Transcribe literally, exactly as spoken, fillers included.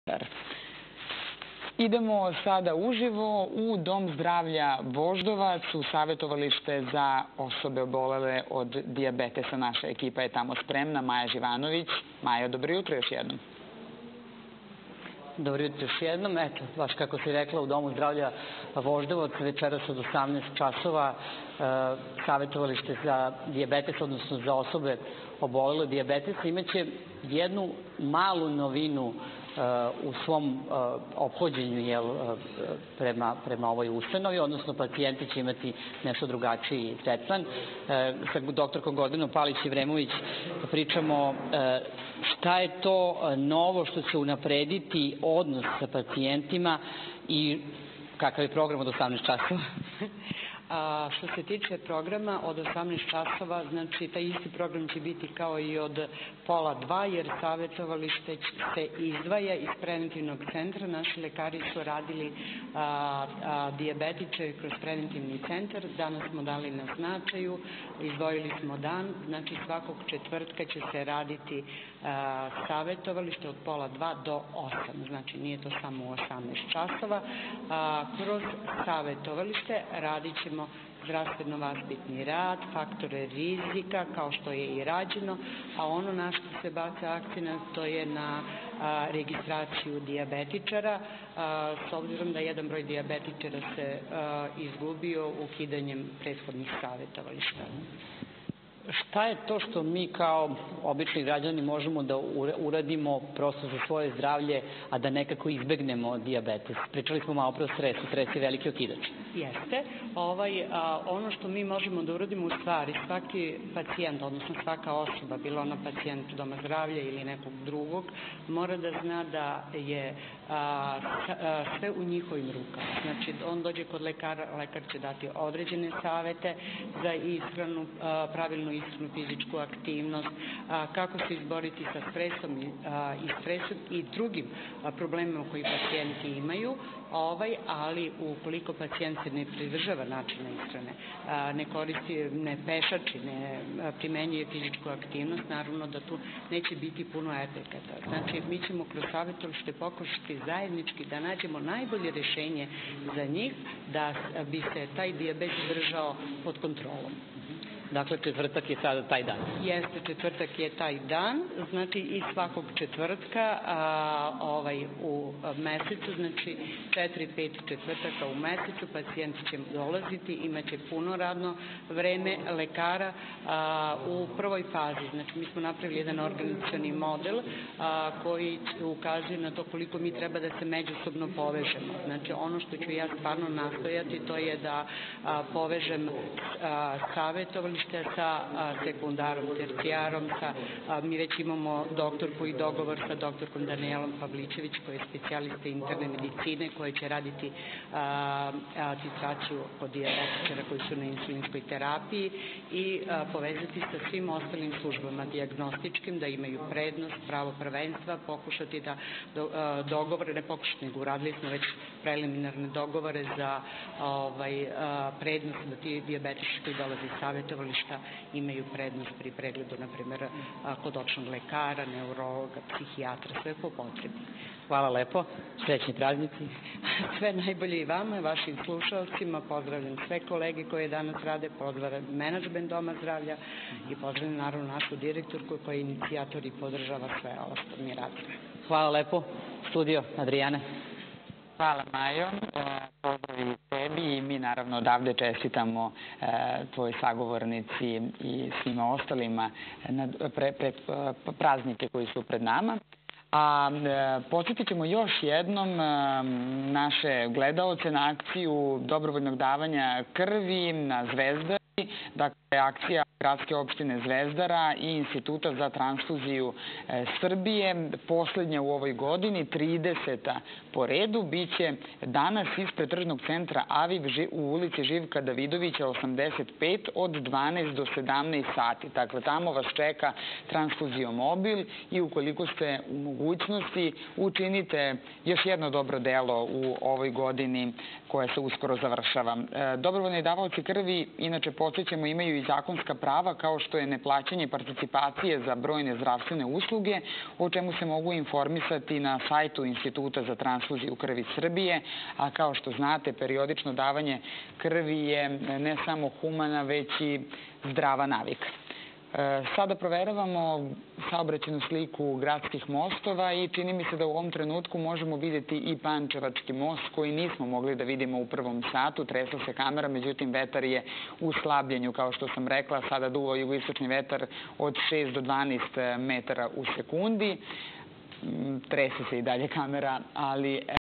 Idemo sada uživo u Dom zdravlja Voždovac, u savjetovalište za osobe obolele od dijabetesa. Naša ekipa je tamo spremna. Maja Živanović. Maja, dobro jutro još jednom. Dobro jutro još jednom. Eto, baš kako si rekla, u Domu zdravlja Voždovac večeras od osamnaest časova savjetovalište za dijabetes, odnosno za osobe obolele od dijabetesa, imaće jednu malu novinu u svom ophođenju prema ovoj ustanovi, odnosno pacijenti će imati nešto drugačiji tretman. Sa doktorkom Gordanom Palić-Jevremović pričamo šta je to novo što će unaprediti odnos sa pacijentima i kakav je program od osamnaest časova. Što se tiče programa od osamnaest časova, znači taj isti program će biti kao i od pola dva, jer savjetovalište se izdvaja iz preventivnog centra. Naši lekari su radili dijabetiče kroz preventivni centar. Danas smo dali na značaju, izdvojili smo dan, znači svakog četvrtka će se raditi savjetovalište od pola dva do osam. Znači nije to samo u osamnaest časova. Kroz savjetovalište radit ćemo zdravstveno-vaspitni rad, faktore rizika, kao što je i rađeno, a ono na što se baca akcenat to je na registraciju dijabetičara, s obzirom da jedan broj dijabetičara se izgubio ukidanjem prethodnih savjetovališta. Šta je to što mi kao obični građani možemo da uradimo prosto za svoje zdravlje, a da nekako izbegnemo dijabetes? Pričali smo malo pre o stresu, stres je veliki okidač. Jeste. Ono što mi možemo da uradimo u stvari, svaki pacijent, odnosno svaka osoba, bila ona pacijent doma zdravlja ili nekog drugog, mora da zna da je sve u njihovim rukama. Znači, on dođe kod lekara, lekar će dati određene savete za ishranu, pravilnu ishranu, fizičku aktivnost, kako se izboriti sa stresom i stresom i drugim problemima koji pacijenti imaju, ali ukoliko pacijent se ne pridržava načina ishrane, ne koristi, ne pešači, ne primenjuje fizičku aktivnost, naravno da tu neće biti puno efekata. Znači, mi ćemo kroz savjetovalište pokušati zajednički da nađemo najbolje rešenje za njih, da bi se taj dijabetes držao pod kontrolom. Dakle, četvrtak je sada taj dan. Jeste, četvrtak je taj dan, znači i svakog četvrtka u mesecu, znači četiri, pet četvrtaka u mesecu, pacijenti će dolaziti, imaće puno radno vreme lekara u prvoj fazi. Znači, mi smo napravili jedan organizacioni model koji ukazuje na to koliko mi treba da se međusobno povežemo. Znači, ono što ću ja stvarno nastojati, to je da povežem savjetovalište sa sekundarom, tercijarom, mi već imamo doktorku i dogovor sa doktorkom Danijelom Pavličević, koja je specijalista interne medicine, koja će raditi titraciju kod dijabetičara koji su na insulinskoj terapiji i povezati sa svim ostalim službama dijagnostičkim, da imaju prednost, pravo prvenstva, pokušati da dogovore, ne pokušati, nego uradili smo već preliminarne dogovore za prednost da ti dijabetičari koji dolaze iz savjetovališta imaju prednost pri pregledu, na primjer, kod očnog lekara, neurologa, psihijatra, sve po potrebi. Hvala lepo. Srećni praznici. Sve najbolje i vama, vašim slušalcima. Pozdravljam sve kolege koje danas rade, pozdravljam menadžment Doma zdravlja i pozdravljam naravno našu direktorku koja je inicijator i podržava sve ovo što mi radimo. Hvala lepo. Studio, Adrijana. Hvala, Majo. Pozdrav i tebi i mi naravno odavde čestitamo tvoj sagovornici i svima ostalima praznike koji su pred nama. A podsjetit ćemo još jednom naše gledaoce na akciju dobrovoljnog davanja krvi na Zvezdari. Dakle, akcija Gradske opštine Zvezdara i Instituta za transfuziju Srbije, poslednja u ovoj godini, trideseta po redu, biće danas ispred tržnog centra Aviv u ulici Živka Davidovića osamdeset pet od dvanaest do sedamnaest sati. Dakle, tamo vas čeka transfuziomobil i ukoliko ste u mogućnosti, učinite još jedno dobro delo u ovoj godini koja se uskoro završava. Dobrovoljni davaoci krvi, inače podsjećamo, imaju i zakonska prava prava kao što je neplaćanje participacije za brojne zdravstvene usluge, o čemu se mogu informisati na sajtu Instituta za transfuziju krvi Srbije, a kao što znate, periodično davanje krvi je ne samo humana, već i zdrava navika. Sada proveravamo saobraćajnu sliku gradskih mostova i čini mi se da u ovom trenutku možemo vidjeti i Pančevački most koji nismo mogli da vidimo u prvom satu. Tresla se kamera, međutim vetar je u slabljenju, kao što sam rekla. Sada duva jugoistočni vetar od šest do dvanaest metara u sekundi. Trese se i dalje kamera, ali